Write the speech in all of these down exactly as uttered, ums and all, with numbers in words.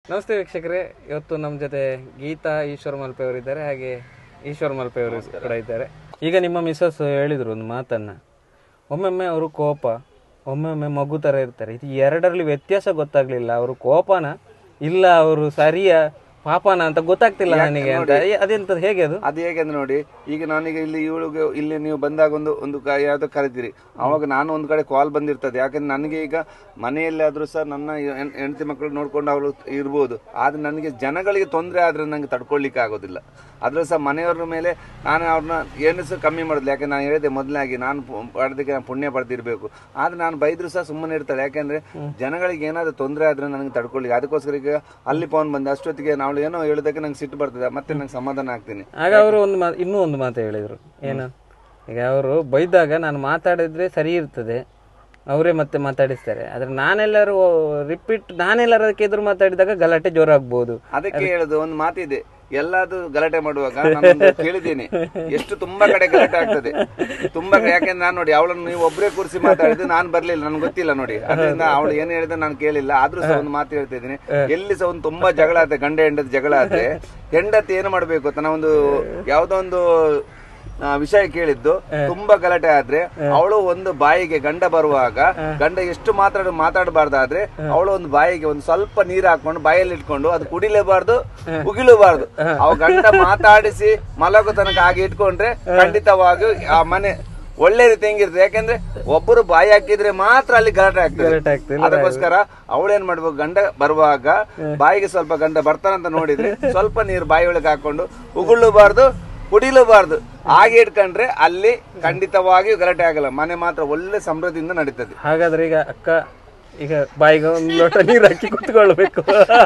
ನಮಸ್ತೆ ವೀಕ್ಷಕರೇ, ಇವತ್ತು ನಮ್ಮ ಜೊತೆ ಗೀತಾ ಈಶ್ವರ ಮಲ್ಪೆ ಅವರಿದ್ದಾರೆ, ಹಾಗೆ ಈಶ್ವರ ಮಲ್ಪೆ ಅವರು ಕೂಡ ಇದ್ದಾರೆ. ಈಗ ನಿಮ್ಮ ಮಿಸಸ್ ಹೇಳಿದ್ರು ಒಂದು ಮಾತನ್ನ, ಒಮ್ಮೊಮ್ಮೆ ಅವರು ಕೋಪ, ಒಮ್ಮೊಮ್ಮೆ ಮಗು ಥರ ಇರ್ತಾರೆ. ಇದು ಎರಡರಲ್ಲಿ ವ್ಯತ್ಯಾಸ ಗೊತ್ತಾಗ್ಲಿಲ್ಲ. ಅವರು ಕೋಪನ ಇಲ್ಲ ಅವರು ಸರಿಯ ಪಾಪನ ಅಂತ ಗೊತ್ತಾಗ್ತಿಲ್ಲ ನನಗೆ ಅಂತ. ಅದೆಂತ ಹೇಗೆ ಅದು ಅದು ಹೇಗೆ ಅಂದ್ರೆ ನೋಡಿ, ಈಗ ನಾನೀಗ ಇಲ್ಲಿ ಇವಳಿಗೆ ಇಲ್ಲಿ ನೀವು ಬಂದಾಗ ಒಂದು ಒಂದು ಯಾವ್ದೋ ಕರಿತೀರಿ, ಅವಾಗ ನಾನು ಒಂದು ಕಡೆ ಕಾಲ್ ಬಂದಿರ್ತದೆ. ಯಾಕಂದ್ರೆ ನನಗೆ ಈಗ ಮನೆಯಲ್ಲಿ ಆದ್ರೂ ಸಹ ನನ್ನ ಹೆಂಡತಿ ಮಕ್ಕಳು ನೋಡ್ಕೊಂಡು ಅವಳು ಇರ್ಬೋದು, ಆದ್ರೆ ನನಗೆ ಜನಗಳಿಗೆ ತೊಂದರೆ ಆದ್ರೆ ನಂಗೆ ತಡ್ಕೊಳ್ಲಿಕ್ಕೆ ಆಗೋದಿಲ್ಲ. ಅದ್ರೂ ಸಹ ಮನೆಯವ್ರ ಮೇಲೆ ನಾನು ಅವ್ರನ್ನ ಏನು ಸಹ ಕಮ್ಮಿ ಮಾಡೋದಿಲ್ಲ. ಯಾಕಂದ್ರೆ ನಾನು ಹೇಳಿದೆ ಮೊದಲಾಗಿ ನಾನು ಪಡೆದಕ್ಕೆ ನಾನು ಪುಣ್ಯ ಪಡೆದಿರ್ಬೇಕು. ಆದ್ರೆ ನಾನು ಬೈದ್ರು ಸಹ ಸುಮ್ಮನೆ ಇರ್ತಾಳೆ. ಯಾಕಂದ್ರೆ ಜನಗಳಿಗೆ ಏನಾದ್ರು ತೊಂದರೆ ಆದ್ರೆ ನನಗೆ ತಡ್ಕೊಳ್ಳಿ. ಅದಕ್ಕೋಸ್ಕರ ಈಗ ಅಲ್ಲಿ ಫೋನ್ ಬಂದೆ, ಅಷ್ಟೊತ್ತಿಗೆ ನಾವು ಏನೋ ಹೇಳೋದಕ್ಕೆ ನಂಗೆ ಸಿಟ್ಟು ಬರ್ತದೆ, ಮತ್ತೆ ನಂಗೆ ಸಮಾಧಾನ ಆಗ್ತೀನಿ. ಆಗ ಅವರು ಒಂದು ಮಾತು ಇನ್ನೂ ಒಂದು ಮಾತು ಹೇಳಿದ್ರು, ಏನು ಈಗ ಅವರು ಬೈದಾಗ ನಾನು ಮಾತಾಡಿದ್ರೆ ಸರಿ ಇರ್ತದೆ, ಅವರೇ ಮತ್ತೆ ಮಾತಾಡಿಸ್ತಾರೆ. ಆದ್ರೆ ನಾನೆಲ್ಲರೂ ರಿಪೀಟ್ ನಾನೆಲ್ಲರೂ ಅದಕ್ಕೆ ಎದುರು ಮಾತಾಡಿದಾಗ ಗಲಾಟೆ ಜೋರಾಗ್ಬೋದು. ಅದಕ್ಕೆ ಹೇಳುದು ಒಂದು ಮಾತಿದೆ, ಎಲ್ಲಾದ್ರು ಗಲಾಟೆ ಮಾಡುವಾಗ ನಾನು ಕೇಳಿದ್ದೀನಿ, ಎಷ್ಟು ತುಂಬಾ ಕಡೆ ಗಲಾಟೆ ಆಗ್ತದೆ ತುಂಬಾ. ಯಾಕೆಂದ್ರೆ ನಾನು ನೋಡಿ ಅವಳನ್ನು ನೀವು ಒಬ್ಬರೇ ಕೂರಿಸಿ ಮಾತಾಡಿದ್ದು, ನಾನು ಬರ್ಲಿಲ್ಲ, ನನ್ಗೆ ಗೊತ್ತಿಲ್ಲ ನೋಡಿ. ಅದರಿಂದ ಅವಳು ಏನ್ ಹೇಳಿದ್ರೆ ನಾನು ಕೇಳಿಲ್ಲ. ಆದ್ರೂ ಸಹ ಒಂದು ಮಾತು ಹೇಳ್ತಾ ಇದ್ದೀನಿ, ಎಲ್ಲಿ ಸಹ ಒಂದು ತುಂಬಾ ಜಗಳ ಆದ್ರೆ, ಗಂಡ ಹೆಂಡತಿ ಜಗಳ ಆದ್ರೆ ಹೆಂಡತಿ ಏನು ಮಾಡ್ಬೇಕು ಅಂತ ನಾವು ಒಂದು ಯಾವ್ದೋ ಒಂದು ವಿಷಯ ಕೇಳಿದ್ದು, ತುಂಬಾ ಗಲಾಟೆ ಆದ್ರೆ ಅವಳು ಒಂದು ಬಾಯಿಗೆ ಗಂಡ ಬರುವಾಗ ಗಂಡ ಎಷ್ಟು ಮಾತಾಡ ಮಾತಾಡಬಾರ್ದಾದ್ರೆ ಅವಳು ಒಂದು ಬಾಯಿಗೆ ಒಂದು ಸ್ವಲ್ಪ ನೀರು ಹಾಕೊಂಡು ಬಾಯಲ್ಲಿ ಇಟ್ಕೊಂಡು ಅದು ಕುಡಿಲೇಬಾರ್ದು, ಉಗಿಲಬಾರ್ದು. ಅವ ಗಂಡ ಮಾತಾಡಿಸಿ ಮಲಗೋ ತನಕ ಹಾಗೆ ಇಟ್ಕೊಂಡ್ರೆ ಖಂಡಿತವಾಗಿ ಆ ಮನೆ ಒಳ್ಳೆ ರೀತಿ ಹೆಂಗಿರ್ತದೆ. ಯಾಕಂದ್ರೆ ಒಬ್ಬರು ಬಾಯಿ ಹಾಕಿದ್ರೆ ಮಾತ್ರ ಅಲ್ಲಿ ಗಲಾಟೆ ಆಗ್ತದೆ. ಅದಕ್ಕೋಸ್ಕರ ಅವಳೇನ್ ಮಾಡ್ಬೇಕು, ಗಂಡ ಬರುವಾಗ ಬಾಯಿಗೆ ಸ್ವಲ್ಪ ಗಂಡ ಬರ್ತಾನಂತ ನೋಡಿದ್ರೆ ಸ್ವಲ್ಪ ನೀರು ಬಾಯಿ ಒಳಗೆ ಹಾಕೊಂಡು ಉಗುಳಬಾರ್ದು, ಕುಡಿಲಬಾರ್ದು. ಹಾಗೆ ಇಟ್ಕೊಂಡ್ರೆ ಅಲ್ಲಿ ಖಂಡಿತವಾಗಿಯೂ ಗಲಾಟೆ ಆಗಲ್ಲ, ಮನೆ ಮಾತ್ರ ಒಳ್ಳೆ ಸಮೃದ್ಧಿಯಿಂದ ನಡೀತದೆ. ಹಾಗಾದ್ರೆ ಈಗ ಅಕ್ಕ ಈಗ ಬಾಯಿಗೆ ಒಂದು ಲೋಟ ನೀರು ಹಾಕಿ ಕುತ್ಕೊಳ್ಬೇಕು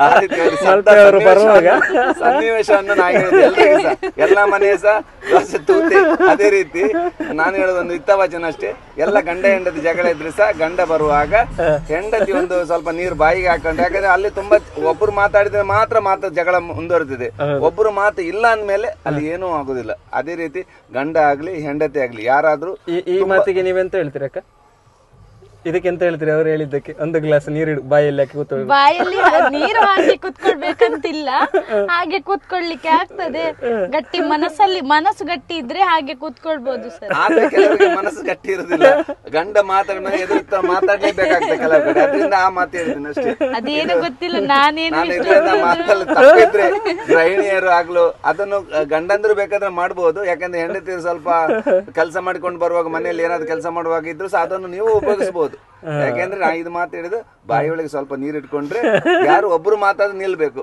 ಬರುವಾಗ ಸನ್ನಿವೇಶವನ್ನು ನಾ ಹೇಳಿದೆ ಎಲ್ರಿಗೂ ಸಹ, ಎಲ್ಲ ಮನೆಯ ಸಹ ತೂತೆ. ಅದೇ ರೀತಿ ನಾನು ಹೇಳೋದೊಂದು ಹಿತವಚನ ಅಷ್ಟೇ, ಎಲ್ಲ ಗಂಡ ಹೆಂಡತಿ ಜಗಳ ಇದ್ರೆ ಸಹ ಗಂಡ ಬರುವಾಗ ಹೆಂಡತಿ ಒಂದು ಸ್ವಲ್ಪ ನೀರು ಬಾಯಿಗೆ ಹಾಕೊಂಡು, ಯಾಕಂದ್ರೆ ಅಲ್ಲಿ ತುಂಬಾ ಒಬ್ರು ಮಾತಾಡಿದ್ರೆ ಮಾತ್ರ ಮಾತ್ರ ಜಗಳ ಮುಂದುವರಿತದೆ. ಒಬ್ರು ಮಾತು ಇಲ್ಲ ಅಂದ್ಮೇಲೆ ಅಲ್ಲಿ ಏನೂ ಆಗುದಿಲ್ಲ. ಅದೇ ರೀತಿ ಗಂಡ ಆಗ್ಲಿ ಹೆಂಡತಿ ಆಗ್ಲಿ ಯಾರಾದ್ರೂ. ಈ ಮಾತಿಗೆ ನೀವೆಂತ ಹೇಳ್ತೀರ ಅಕ್ಕ? ಇದಕ್ಕೆ ಎಂತ ಹೇಳ್ತೀರಿ ಅವ್ರು ಹೇಳಿದ್ದಕ್ಕೆ? ಒಂದು ಗ್ಲಾಸ್ ನೀರು ಬಾಯಲ್ಲಿ ಹಾಕಿ ಕೂತ್ಕೊಳ್ಳಿ. ಬಾಯಲ್ಲಿ ನೀರು ಹಾಕಿ ಕುತ್ಕೊಳ್ಬೇಕಂತಿಲ್ಲ, ಹಾಗೆ ಕೂತ್ಕೊಳ್ಳಿಕ್ಕೆ ಆಗ್ತದೆ. ಗಟ್ಟಿ ಮನಸ್ಸಲ್ಲಿ ಮನಸ್ಸು ಗಟ್ಟಿ ಇದ್ರೆ ಹಾಗೆ ಕೂತ್ಕೊಳ್ಬಹುದು ಸರ್. ಆದ್ರೆ ಕೆಲವರಿಗೆ ಮನಸ್ಸು ಗಟ್ಟಿ ಇರುದಿಲ್ಲ, ಗಂಡ ಮಾತಾಡ ಎದುರು ಮಾತಾಡ್ಲೇಬೇಕಾಗ್ತದೆ ಕೆಲವು ಕಡೆ. ಅದರಿಂದ ಆ ಮಾತು ಹೇಳ್ತೀನಿ ಅಷ್ಟೇ. ಅದೇನು ಗೊತ್ತಿಲ್ಲ, ನಾನೇನು ಮಾತಲ್ಲಿ ತಪ್ಪಿದ್ರೆ ಗೃಹಿಣಿಯರು ಆಗ್ಲು ಅದನ್ನು ಗಂಡಂದ್ರು ಬೇಕಾದ್ರೆ ಮಾಡ್ಬೋದು. ಯಾಕಂದ್ರೆ ಹೆಂಡತಿ ಸ್ವಲ್ಪ ಕೆಲಸ ಮಾಡ್ಕೊಂಡು ಬರುವಾಗ ಮನೆಯಲ್ಲಿ ಏನಾದ್ರು ಕೆಲಸ ಮಾಡುವಾಗ ಇದ್ರು ಸಹ ಅದನ್ನು ನೀವು ಉಪಯೋಗಿಸಬಹುದು. ಯಾಕೆಂದ್ರೆ ನಾ ಇದು ಮಾತು ಹೇಳಿದ್ದು, ಬಾಯಿ ಒಳಗೆ ಸ್ವಲ್ಪ ನೀರ್ ಇಟ್ಕೊಂಡ್ರೆ ಯಾರು ಒಬ್ರು ಮಾತಾದ್ರೆ ನಿಲ್ಬೇಕು,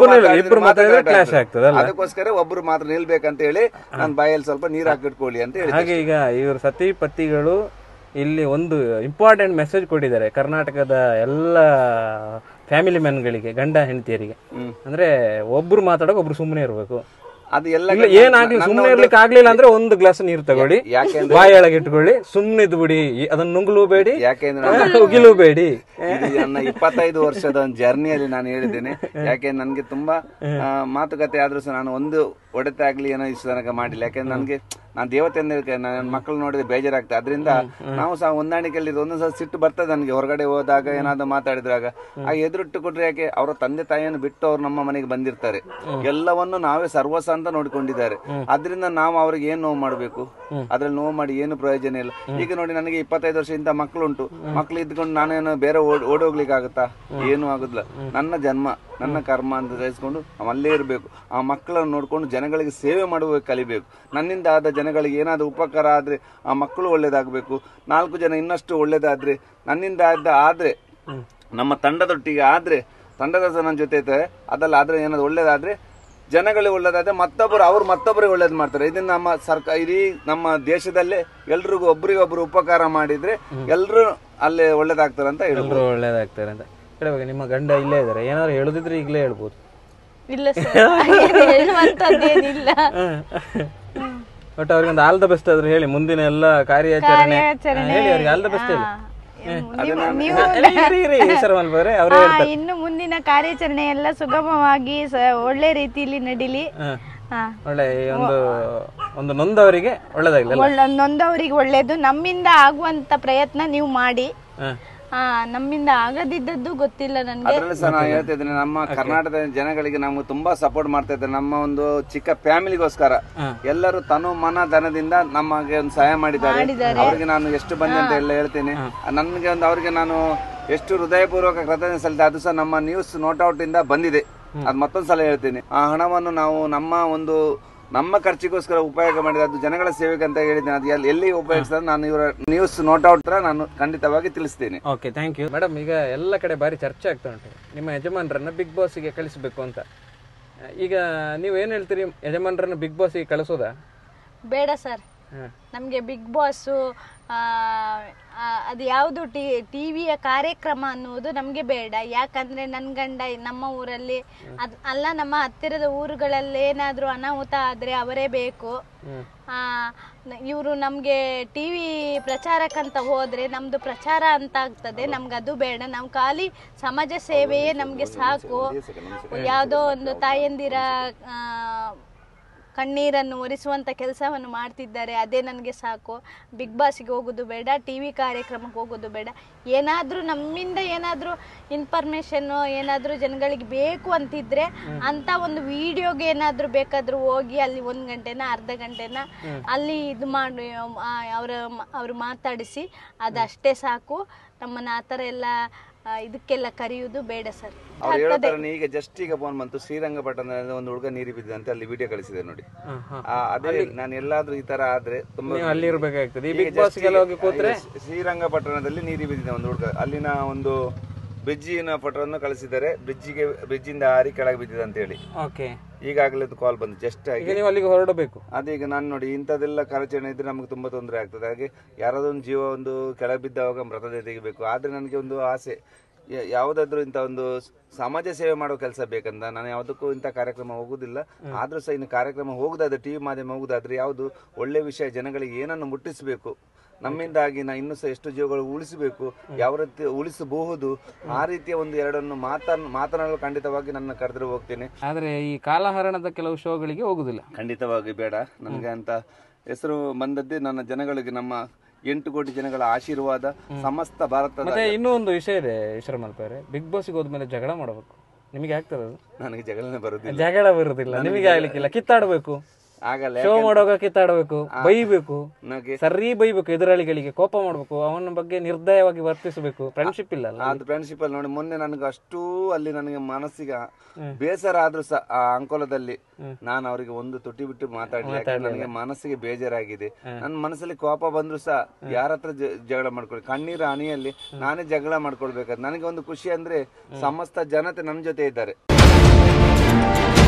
ಅದಕ್ಕೋಸ್ಕರ ಒಬ್ರು ಮಾತ್ರ ನಿಲ್ಬೇಕಂತ ಹೇಳಿ ನಾನು ಬಾಯಲ್ಲಿ ಸ್ವಲ್ಪ ನೀರ್ ಹಾಕಿಟ್ಕೊಳ್ಳಿ ಅಂತ ಹೇಳಿ. ಹಾಗೆ ಈಗ ಇವರು ಸತಿ ಪತಿಗಳು ಇಲ್ಲಿ ಒಂದು ಇಂಪಾರ್ಟೆಂಟ್ ಮೆಸೇಜ್ ಕೊಟ್ಟಿದ್ದಾರೆ ಕರ್ನಾಟಕದ ಎಲ್ಲ ಫ್ಯಾಮಿಲಿ ಮ್ಯಾನ್ಗಳಿಗೆ, ಗಂಡ ಹೆಂಡತಿಯರಿಗೆ. ಅಂದ್ರೆ ಒಬ್ರು ಮಾತಾಡೋಕೆ ಒಬ್ರು ಸುಮ್ಮನೆ ಇರ್ಬೇಕು. ಅದು ಎಲ್ಲ ಏನಾಗ್ಲಿ, ಸುಮ್ನೆ ಇರ್ಲಿಕ್ಕೆ ಆಗ್ಲಿಲ್ಲ ಅಂದ್ರೆ ಒಂದು ಗ್ಲಾಸ್ ನೀರು ತಗೊಳ್ಳಿ, ಬಾಯಿ ಒಳಗೆ ಇಟ್ಕೊಳ್ಳಿ, ಸುಮ್ನೆ ಇದ್ಬಿಡಿ, ಅದನ್ನ ನುಂಗ್ಲೂಬೇಡಿ, ಯಾಕೆಂದ್ರೆ ಉಗಿಲೂಬೇಡಿ. ನನ್ನ ಇಪ್ಪತ್ತೈದು ವರ್ಷದ ಒಂದು ಜರ್ನಿಯಲ್ಲಿ ನಾನು ಹೇಳಿದ್ದೇನೆ. ಯಾಕೆ ನನ್ಗೆ ತುಂಬಾ ಮಾತುಕತೆ ಆದ್ರೂ ಸಹ ನಾನು ಒಂದು ಒಡೆತ ಆಗ್ಲಿ ಏನೋ ಇಷ್ಟು ತನಕ ಮಾಡಿಲ್ಲ. ಯಾಕಂದ್ರೆ ನನ್ಗೆ ನಾನು ದೇವತೆ ಅಂದ್ರೆ ನನ್ನ ಮಕ್ಕಳು ನೋಡಿದ್ರೆ ಬೇಜಾರಾಗ್ತದೆ. ಅದರಿಂದ ನಾವು ಸಹ ಹೊಂದಾಣಿಕೆಯಲ್ಲಿ ಒಂದೊಂದ್ಸಲ ಸಿಟ್ಟು ಬರ್ತದೆ ನನಗೆ, ಹೊರಗಡೆ ಹೋದಾಗ ಏನಾದ್ರು ಮಾತಾಡಿದ್ರಾಗ. ಆ ಎದುರಿಟ್ಟು ಕೊಟ್ರೆ ಯಾಕೆ ಅವರ ತಂದೆ ತಾಯಿಯನ್ನು ಬಿಟ್ಟು ಅವ್ರು ನಮ್ಮ ಮನೆಗೆ ಬಂದಿರ್ತಾರೆ, ಎಲ್ಲವನ್ನು ನಾವೇ ಸರ್ವಸ್ವ ಅಂತ ನೋಡ್ಕೊಂಡಿದ್ದಾರೆ. ಅದರಿಂದ ನಾವು ಅವ್ರಿಗೆ ಏನ್ ನೋವು ಮಾಡ್ಬೇಕು, ಅದ್ರಲ್ಲಿ ನೋವು ಮಾಡಿ ಏನು ಪ್ರಯೋಜನ ಇಲ್ಲ. ಈಗ ನೋಡಿ ನನಗೆ ಇಪ್ಪತ್ತೈದು ವರ್ಷದಿಂದ ಮಕ್ಕಳುಂಟು, ಮಕ್ಳು ಇದ್ಕೊಂಡು ನಾನೇನು ಬೇರೆ ಓಡ್ ಓಡೋಗ್ಲಿಕ್ಕೆ ಆಗುತ್ತಾ? ಏನು ಆಗುದಿಲ್ಲ. ನನ್ನ ಜನ್ಮ ನನ್ನ ಕರ್ಮ ಅಂತ ಗ್ರಹಿಸ್ಕೊಂಡು ನಾವು ಅಲ್ಲೇ ಇರಬೇಕು. ಆ ಮಕ್ಕಳನ್ನು ನೋಡ್ಕೊಂಡು ಜನಗಳಿಗೆ ಸೇವೆ ಮಾಡುವ ಕಲಿಬೇಕು. ನನ್ನಿಂದ ಆದ ಜನಗಳಿಗೆ ಏನಾದ್ರು ಉಪಕಾರ ಆದ್ರೆ ಆ ಮಕ್ಕಳು ಒಳ್ಳೇದಾಗಬೇಕು, ನಾಲ್ಕು ಜನ ಇನ್ನಷ್ಟು ಒಳ್ಳೇದಾದ್ರೆ, ನನ್ನಿಂದ ಆದ ಆದ್ರೆ ನಮ್ಮ ತಂಡದೊಟ್ಟಿಗೆ ಆದ್ರೆ, ತಂಡದ ನನ್ನ ಜೊತೆ ಇರ್ತಾರೆ, ಅದಲ್ಲ ಆದ್ರೆ ಏನಾದ್ರು ಒಳ್ಳೇದಾದ್ರೆ ಜನಗಳಿಗೆ ಒಳ್ಳೇದಾದ್ರೆ ಮತ್ತೊಬ್ಬರು ಅವ್ರು ಮತ್ತೊಬ್ಬರಿಗೆ ಒಳ್ಳೇದು ಮಾಡ್ತಾರೆ. ಇದನ್ನ ನಮ್ಮ ಸರ್ಕಾರ ಇಡೀ ನಮ್ಮ ದೇಶದಲ್ಲೇ ಎಲ್ರಿಗೂ ಒಬ್ರಿಗೊಬ್ರು ಉಪಕಾರ ಮಾಡಿದ್ರೆ ಎಲ್ರು ಅಲ್ಲೇ ಒಳ್ಳೇದಾಗ್ತಾರೆ ಅಂತ ಹೇಳಿದ್ರು. ಒಳ್ಳೇದಾಗ್ತಾರೆ ಅಂತ ಹೇಳುವಾಗ ನಿಮ್ಮ ಗಂಡ ಇಲ್ಲೇ ಇದಾರೆ, ಏನಾದ್ರು ಹೇಳುದಿದ್ರೆ ಈಗಲೇ ಹೇಳ್ಬೋದು. ಇಲ್ಲ ಹೇಳುವಂತದ್ದೇನಿಲ್ಲ, ಬಟ್ ಅವ್ರಿಗೆ ಒಂದು ಆಲ್ ದ ಬೆಸ್ಟ್ ಆದ್ರೆ ಹೇಳಿ. ಮುಂದಿನ ಎಲ್ಲ ಕಾರ್ಯಾಚರಣೆ ಹೇಳಿ ಅವ್ರಿಗೆ ಆಲ್ ದ ಬೆಸ್ಟ್ ಹೇಳಿ. ಇನ್ನು ಮುಂದಿನ ಕಾರ್ಯಾಚರಣೆ ಎಲ್ಲ ಸುಗಮವಾಗಿ ಒಳ್ಳೆ ರೀತಿಯಲ್ಲಿ ನಡೀಲಿ. ಒಳ್ಳೆ ಒಂದು ಒಂದು ನೊಂದವರಿಗೆ ಒಳ್ಳೇದಾಗ್ಲಿ, ನೊಂದವರಿಗೆ ಒಳ್ಳೇದು. ನಮ್ಮಿಂದ ಆಗುವಂತ ಪ್ರಯತ್ನ ನೀವು ಮಾಡಿ. ಆ ನಮ್ಮಿಂದ ಆಗದಿದ್ದದ್ದು ಗೊತ್ತಿಲ್ಲ ನನ್ಗೆ. ಅದ್ರಲ್ಲಿ ಸಹ ನಾನು ಹೇಳ್ತಾ ಇದ್ದೇನೆ, ನಮ್ಮ ಕರ್ನಾಟಕದ ಜನಗಳಿಗೆ ನಮ್ಗೆ ತುಂಬಾ ಸಪೋರ್ಟ್ ಮಾಡ್ತಾ ಇದ್ದಾರೆ. ನಮ್ಮ ಒಂದು ಚಿಕ್ಕ ಫ್ಯಾಮಿಲಿಗೋಸ್ಕರ ಎಲ್ಲರೂ ತನು ಮನ ಧನದಿಂದ ನಮಗೆ ಒಂದು ಸಹಾಯ ಮಾಡಿದ್ದಾರೆ. ಅವರಿಗೆ ನಾನು ಎಷ್ಟು ಬಂದೆ ಅಂತ ಎಲ್ಲ ಹೇಳ್ತೇನೆ. ನನ್ಗೆ ಒಂದು ಅವರಿಗೆ ನಾನು ಎಷ್ಟು ಹೃದಯಪೂರ್ವಕ ಕೃತಜ್ಞತೆ ಸಲ್ಲಿಸಿದೆ. ಅದು ಸಹ ನಮ್ಮ ನ್ಯೂಸ್ ನೋಟ್ಔಟ್ ಇಂದ ಬಂದಿದೆ. ಅದು ಮತ್ತೊಂದು ಸಲ ಹೇಳ್ತೀನಿ, ಆ ಹಣವನ್ನು ನಾವು ನಮ್ಮ ಒಂದು ನಮ್ಮ ಖರ್ಚಿಗೋಸ್ಕರ ಉಪಯೋಗ ಮಾಡಿದ, ಅದು ಜನಗಳ ಸೇವೆಗೆ ಅಂತ ಹೇಳಿದ್ದೇನೆ. ಅದು ಎಲ್ಲಿ ಎಲ್ಲಿ ಉಪಯೋಗಿಸಿದ್ರೆ ನಾನು ಇವರ ನ್ಯೂಸ್ ನೋಟ್ಔಟ್ ನಾನು ಖಂಡಿತವಾಗಿ ತಿಳಿಸ್ತೇನೆ. Okay, thank you madam. ಈಗ ಎಲ್ಲ ಕಡೆ ಬಾರಿ ಚರ್ಚೆ ಆಗ್ತಾ ಉಂಟು ನಿಮ್ಮ ಯಜಮಾನರನ್ನ ಬಿಗ್ ಬಾಸ್ಗೆ ಕಳಿಸಬೇಕು ಅಂತ. ಈಗ ನೀವು ಏನು ಹೇಳ್ತೀರಿ, ಯಜಮಾನರನ್ನ ಬಿಗ್ ಬಾಸ್ಗೆ ಕಳಿಸೋದಾ? ಬೇಡ ಸರ್, ನಮ್ಗೆ ಬಿಗ್ ಬಾಸ್ ಅದು ಯಾವುದು ಟಿ ಟಿವಿಯ ಕಾರ್ಯಕ್ರಮ ಅನ್ನುವುದು ನಮ್ಗೆ ಬೇಡ. ಯಾಕಂದ್ರೆ ನನ್ ಗಂಡ ನಮ್ಮ ಊರಲ್ಲಿ ಅದ್ ಅಲ್ಲ, ನಮ್ಮ ಹತ್ತಿರದ ಊರುಗಳಲ್ಲಿ ಏನಾದ್ರೂ ಅನಾಹುತ ಆದ್ರೆ ಅವರೇ ಬೇಕು. ಆ ಇವರು ನಮ್ಗೆ ಟಿವಿ ಪ್ರಚಾರಕ್ಕಂತ ಹೋದ್ರೆ ನಮ್ದು ಪ್ರಚಾರ ಅಂತ ಆಗ್ತದೆ. ನಮ್ಗೆ ಅದು ಬೇಡ. ನಾವು ಖಾಲಿ ಸಮಾಜ ಸೇವೆಯೇ ನಮ್ಗೆ ಸಾಕು. ಯಾವುದೋ ಒಂದು ತಾಯಂದಿರ ಆ ಕಣ್ಣೀರನ್ನು ಒರೆಸುವಂತ ಕೆಲಸವನ್ನು ಮಾಡ್ತಿದ್ದಾರೆ, ಅದೇ ನನಗೆ ಸಾಕು. ಬಿಗ್ ಬಾಸ್ಗೆ ಹೋಗೋದು ಬೇಡ, ಟಿವಿ ಕಾರ್ಯಕ್ರಮಕ್ಕೆ ಹೋಗೋದು ಬೇಡ. ಏನಾದ್ರೂ ನಮ್ಮಿಂದ ಏನಾದ್ರೂ ಇನ್ಫಾರ್ಮೇಶನ್ ಏನಾದ್ರೂ ಜನಗಳಿಗೆ ಬೇಕು ಅಂತಿದ್ರೆ ಅಂತ ಒಂದು ವಿಡಿಯೋಗೆ ಏನಾದ್ರೂ ಬೇಕಾದ್ರೂ ಹೋಗಿ ಅಲ್ಲಿ ಒಂದ್ ಗಂಟೆನ ಅರ್ಧ ಗಂಟೆನ ಅಲ್ಲಿ ಇದು ಮಾಡಿ ಅವರ ಅವ್ರು ಮಾತಾಡಿಸಿ ಅದಷ್ಟೇ ಸಾಕು. ನಮ್ಮನ್ನ ಆತರ ಎಲ್ಲ ಇದಕ್ಕೆಲ್ಲ ಕರೆಯುವುದು ಬೇಡ ಸರ್. ಅವ್ರು ಹೇಳ್ತಾರೆ, ಈಗ ಜಸ್ಟ್ ಈಗ ಫೋನ್ ಬಂತು, ಶ್ರೀರಂಗಪಟ್ಟಣದಲ್ಲಿ ಒಂದು ಹುಡುಗ ನೀರು ಬಿದ್ದಂತೆ ಅಲ್ಲಿ ವಿಡಿಯೋ ಕಳಿಸಿದೆ ನೋಡಿ. ಅದೇ ನಾನು ಎಲ್ಲಾದ್ರೂ ಈ ತರ ಆದ್ರೆ ತುಂಬಾ ಅಲ್ಲಿ ಇರ್ಬೇಕಾಗ್ತದೆ. ಬಿಗ್ ಬಾಸ್ ಹೋಗಿ ಕೂತ್ರೆ ಶ್ರೀರಂಗಪಟ್ಟಣದಲ್ಲಿ ನೀರು ಬಿದ್ದಿದೆ ಒಂದು ಹುಡುಗ, ಅಲ್ಲಿನ ಒಂದು ಬ್ರಿಡ್ಜಿನ ಫೋಟೋವನ್ನು ಕಳಿಸಿದ್ದಾರೆ. ಬ್ರಿಡ್ಜಿಗೆ ಬ್ರಿಡ್ಜಿಂದ ಹಾರಿ ಕೆಳಗೆ ಬಿದ್ದಿದೆ ಅಂತ ಹೇಳಿ. ಓಕೆ, ಈಗಾಗಲೇ ಕಾಲ್ ಬಂದು ಜಸ್ಟ್ ಆಗಿ ನೀವು ಅಲ್ಲಿಗೆ ಹೊರಡಬೇಕು. ಅದೀಗ ನಾನು ನೋಡಿ, ಇಂಥದ್ದೆಲ್ಲ ಕಾರ್ಯಾಚರಣೆ ಇದ್ರೆ ನಮ್ಗೆ ತುಂಬಾ ತೊಂದರೆ ಆಗ್ತದೆ. ಹಾಗೆ ಯಾರಾದೊಂದು ಜೀವ ಒಂದು ಕೆಳಗೆ ಬಿದ್ದಾಗ ಮೃತದೇಹ ತೆಗಿಬೇಕು. ಆದ್ರೆ ನನಗೆ ಒಂದು ಆಸೆ, ಯಾವುದಾದ್ರೂ ಇಂಥ ಒಂದು ಸಮಾಜ ಸೇವೆ ಮಾಡೋ ಕೆಲಸ ಬೇಕಂತ ನಾನು ಯಾವುದಕ್ಕೂ ಇಂಥ ಕಾರ್ಯಕ್ರಮ ಹೋಗುದಿಲ್ಲ. ಆದ್ರೂ ಸಹ ಇನ್ನು ಕಾರ್ಯಕ್ರಮ ಹೋಗುದಾದ್ರೆ, ಟಿವಿ ಮಾಧ್ಯಮ ಹೋಗುದಾದ್ರೆ ಯಾವುದು ಒಳ್ಳೆ ವಿಷಯ ಜನಗಳಿಗೆ ಏನನ್ನು ಮುಟ್ಟಿಸಬೇಕು, ನಮ್ಮಿಂದಾಗಿ ನಾ ಇನ್ನೂ ಸಹ ಎಷ್ಟು ಜೀವಗಳು ಉಳಿಸಬೇಕು, ಯಾವ ರೀತಿ ಉಳಿಸಬಹುದು, ಆ ರೀತಿಯ ಒಂದು ಎರಡನ್ನು ಮಾತನ್ ಮಾತನಾಡಲು ಖಂಡಿತವಾಗಿ ನನ್ನ ಕರೆದ್ರೆ ಹೋಗ್ತೇನೆ. ಆದ್ರೆ ಈ ಕಾಲಹರಣದ ಕೆಲವು ಶೋಗಳಿಗೆ ಹೋಗುದಿಲ್ಲ. ಖಂಡಿತವಾಗಿ ಬೇಡ. ನನಗೆ ಅಂತ ಹೆಸರು ಬಂದದ್ದೇ ನನ್ನ ಜನಗಳಿಗೆ, ನಮ್ಮ ಎಂಟು ಕೋಟಿ ಜನಗಳ ಆಶೀರ್ವಾದ, ಸಮಸ್ತ ಭಾರತದ. ಮತ್ತೆ ಇನ್ನೂ ಒಂದು ವಿಷಯ ಇದೆ ಈಶ್ವರ ಮಲ್ಪೆ, ಬಿಗ್ ಬಾಸ್ಗೆ ಹೋದ್ಮೇಲೆ ಜಗಳ ಮಾಡಬೇಕು. ನಿಮಗೆ ಆಗ್ತದೆ? ನನಗೆ ಜಗಳನೇ ಬರುದಿಲ್ಲ. ಜಗಳ ಬರುದಿಲ್ಲ ನಿಮಗೆ, ಆಗ್ಲಿಕ್ಕಿಲ್ಲ. ಕಿತ್ತಾಡಬೇಕು, ಆಗಲ್ಲ. ಶೋ ಮಾಡುವಾಗ ಕಿತ್ತಾಡಬೇಕು, ಬೈಬೇಕು, ಸರಿ ಬೈಬೇಕು, ಎದುರಾಳಿಗಳಿಗೆ ಕೋಪ ಮಾಡ್ಬೇಕು, ಅವನ ಬಗ್ಗೆ ನಿರ್ದಯವಾಗಿ ವರ್ತಿಸಬೇಕು. ಫ್ರೆಂಡ್ಶಿಪ್ ಇಲ್ಲ ಅದು ಫ್ರೆಂಡ್ಶಿಪ್ ಅಲ್ಲಿ ನೋಡಿ. ಮೊನ್ನೆ ನನಗೆ ಅಷ್ಟೂ ಅಲ್ಲಿ ನನಗೆ ಮನಸ್ಸಿಗೆ ಬೇಸರ ಆದ್ರೂ ಸಹ ಆ ಅಂಕೋಲದಲ್ಲಿ ನಾನು ಅವರಿಗೆ ಒಂದು ತುಟಿ ಬಿಟ್ಟು ಮಾತಾಡಲಿ. ನನಗೆ ಮನಸ್ಸಿಗೆ ಬೇಜಾರಾಗಿದೆ. ನನ್ನ ಮನಸ್ಸಲ್ಲಿ ಕೋಪ ಬಂದ್ರು ಸಹ ಯಾರ ಹತ್ರ ಜಗಳ ಮಾಡ್ಕೊಳ್ಳಿ, ಕಣ್ಣೀರ ಹನಿಯಲ್ಲಿ ನಾನೇ ಜಗಳ ಮಾಡ್ಕೊಳ್ಬೇಕಾದ್ರೆ ನನಗೆ ಒಂದು ಖುಷಿ ಅಂದ್ರೆ ಸಮಸ್ತ ಜನತೆ ನನ್ನ ಜೊತೆ ಇದ್ದಾರೆ.